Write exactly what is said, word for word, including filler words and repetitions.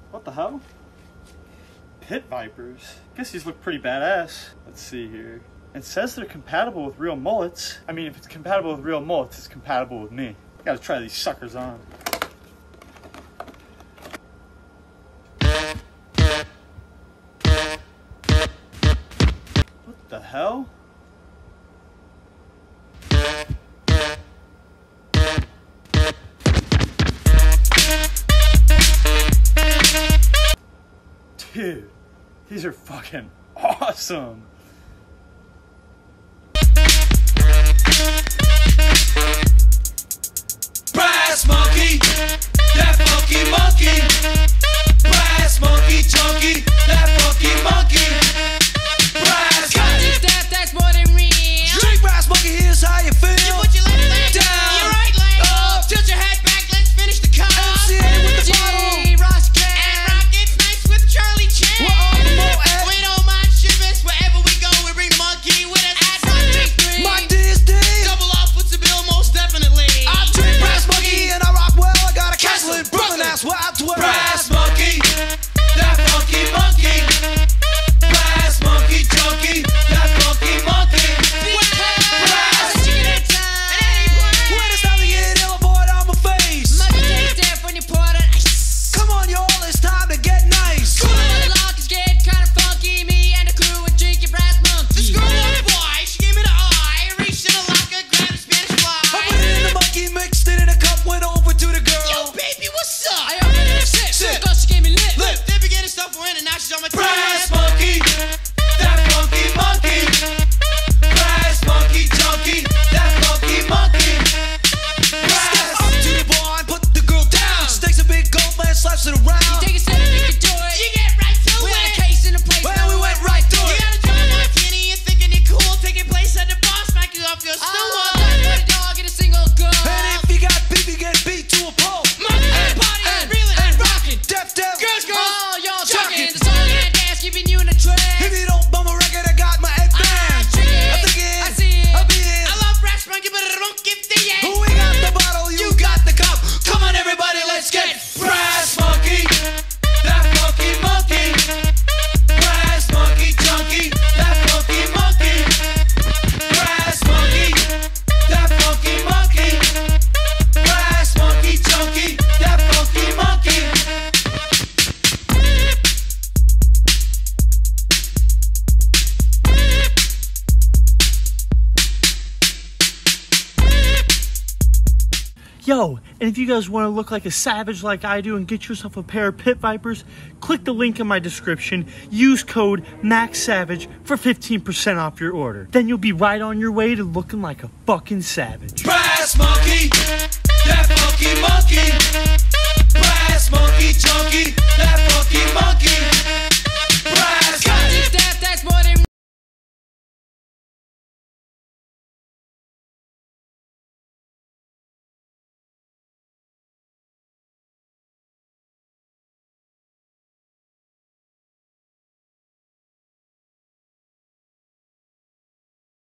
What the hell? Pit vipers. Guess these look pretty badass. Let's see here. It says they're compatible with real mullets. I mean, if it's compatible with real mullets, it's compatible with me. Gotta try these suckers on. What the hell? Dude, these are fucking awesome. Brass monkey, that funky monkey. Brass monkey, chunky, that funky monkey. Brass monkey, that, that's more than real. Drink brass monkey, here's how you feel. You put your left leg down, your right leg up, tilt your head back, let's finish the cut. M C A with the bottle. Ross Cat and Rockets nice with Charlie Chan. We're on the boat at we don't mind shivers wherever we go. We bring the monkey with us at Rock three. my D S D. Double off with the bill, most definitely. I drink brass monkey and I rock well. I got a castle in Brooklyn, that's where I dwell. Brass monkey, that funky monkey. Brass monkey, chunky, that funky monkey. Brass. When it's time to get ill, boy, on my face. Come on, y'all, it's time to get nice. Cool. The lock is getting kind of funky. Me and the crew would drink your brass monkey. This girl on boy, she gave me the eye. Reached in the locker, grabbed a Spanish fly. I put it in the monkey, mixed it in a cup, went over to the girl. Yo, baby, what's up? I opened it sip, Sip. cause she gave me lip. Lip. Then began to stuff her in and now she's on my Brass tip. monkey, that funky monkey. Brass monkey, chunky, that funky monkey. Step up to the bar and put the girl down. She takes a big gulp and slaps it around. Take a sip, you can do it. You get right to We it. had a case in the place. Well, we went right through You it. got a dry martini, you're thinking you're cool. Taking place at the bar, smack you off your stool. Oh, time for the dog, get a single girl. And if you got beef, you get beat to a pulp. Monkey And- party is and- reeling and and rocking. Deaf, deaf. Girls, girls, oh, y'all Jocking. talking. The song and dance, keeping you in the trance. If you don't bum a record, I got my head I band. trick it, I think it, I see it. I be it. I love brass monkey, but I don't give the yeah. We got the bottle, you got the cup. Come on, everybody, let's get brass monkey, that funky monkey. Brass monkey, chunky, that funky monkey. Brass monkey, that funky monkey. Brass monkey, chunky, that funky monkey. Yo, and if you guys want to look like a savage like I do and get yourself a pair of Pit Vipers, click the link in my description, use code MAXSAVAGE for fifteen percent off your order. Then you'll be right on your way to looking like a fucking savage. Brass monkey, that funky monkey. Brass monkey, chunky, that funky monkey.